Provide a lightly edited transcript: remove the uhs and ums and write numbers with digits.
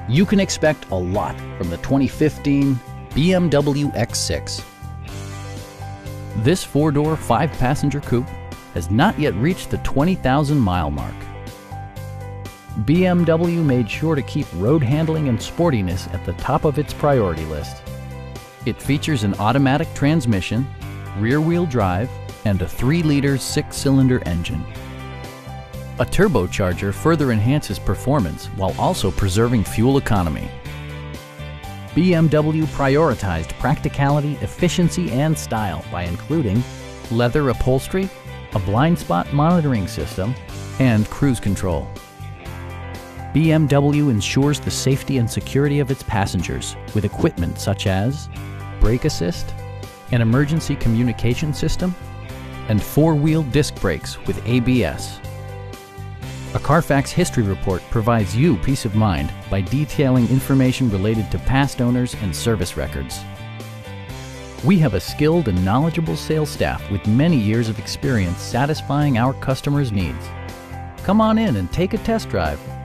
You can expect a lot from the 2015 BMW X6. This four-door, five-passenger coupe has not yet reached the 20,000-mile mark. BMW made sure to keep road handling and sportiness at the top of its priority list. It features an automatic transmission, rear-wheel drive, and a 3-liter six-cylinder engine. A turbocharger further enhances performance while also preserving fuel economy. BMW prioritized practicality, efficiency, and style by including leather upholstery, a blind spot monitoring system, and cruise control. BMW ensures the safety and security of its passengers with equipment such as brake assist, an emergency communication system, and four-wheel disc brakes with ABS. A Carfax history report provides you peace of mind by detailing information related to past owners and service records. We have a skilled and knowledgeable sales staff with many years of experience satisfying our customers' needs. Come on in and take a test drive.